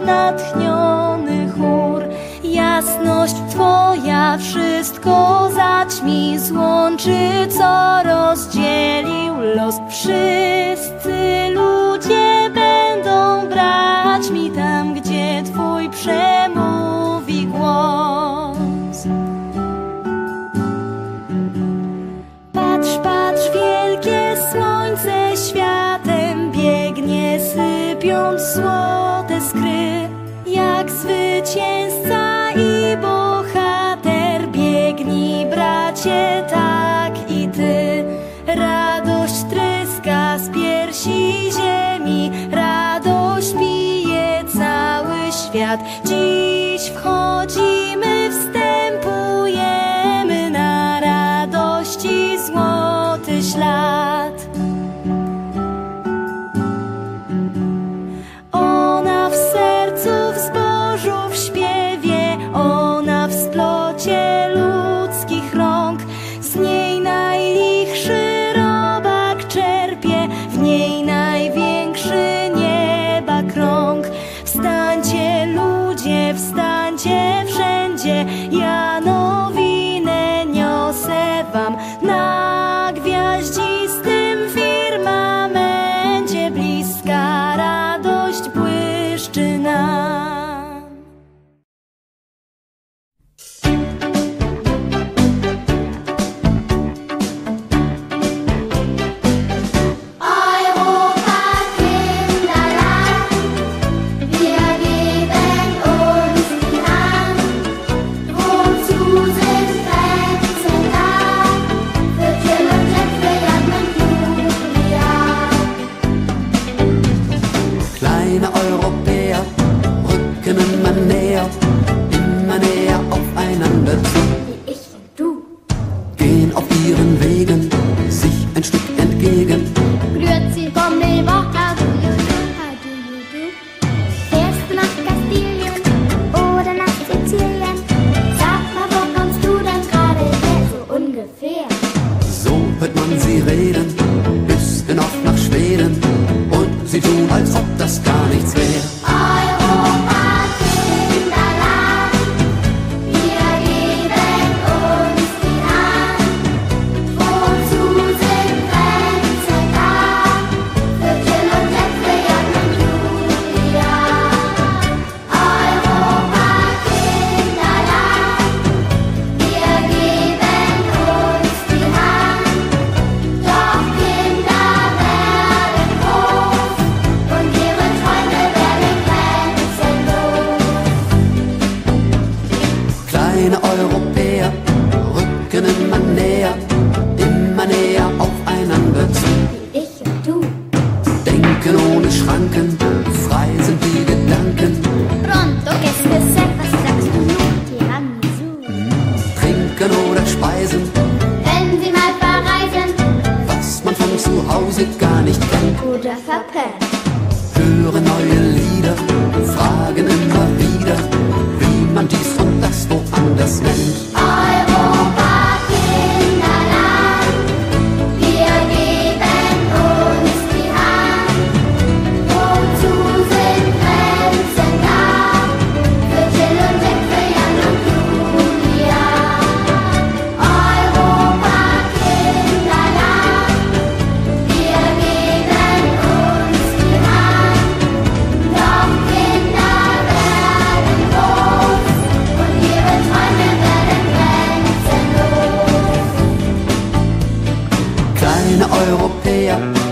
natchniony chór. Jasność Twoja wszystko zaćmi, złączy, co rozdzielił los. Wszyscy ludzie będą braćmi tam, gdzie Twój przemówi głos. Patrz, patrz, wielkie słońce światem biegnie, sypiąc złote skry. Jak zwycięzca i bohater, biegnij, bracie, tak i ty. Radość tryska z piersi ziemi, radość pije cały świat. Dziś wchodzimy, wstępujemy na radości złoty ślad. Ona w sercu, w zbożu, w śpiewie, ona w splocie ludzkich rąk. Z niej najlichszy robak czerpie, w niej największy nieba krąg. Wstańcie ludzie, wstańcie wszędzie, ja nowinę niosę wam. Na gwiaździstym firmamencie bliska radość błyszczy nam. Kleine Europäer rücken immer näher aufeinander zu. Wie ich und du. Gehen auf ihren Wegen sich ein Stück entgegen. Grüezi, come va? How do you do? How do you do? Fährst du nach Kastilien oder nach Sizilien? Sag mal, wo kommst du denn gerade her? So ungefähr. So hört man sie reden, bis hinauf nach Schweden. Und sie tun, als ob das gar nichts wäre. Europa, Kinderland, wir geben uns die Hand. Wozu sind Grenzen da? Für Jill und Jack, für Jan und Julia. Europa, Kinderland, wir geben uns die Hand. Doch Kinder werden groß und ihre Träume werden grenzenlos. Kleine Europäer rücken immer näher aufeinander zu. Wie ich und du. Denken ohne Schranken, frei sind die Gedanken. Pronto, che stasera, was sagst du nun? Tiramisu. Trinken oder speisen, Wenn sie mal verreisen was man von zu Hause gar nicht kennt. oder verpennt. Hören neue Lieder, fragen immer wieder, wie man dies und das woanders nennt. Europa, Kinderland, wir geben uns die Hand. Wozu sind Grenzen da? Für Jill und Jack, für Jan und Julia. Europa, Kinderland, wir geben uns die Hand. Doch Kinder werden groß und ihre Träume werden grenzenlos. Kleine Europäer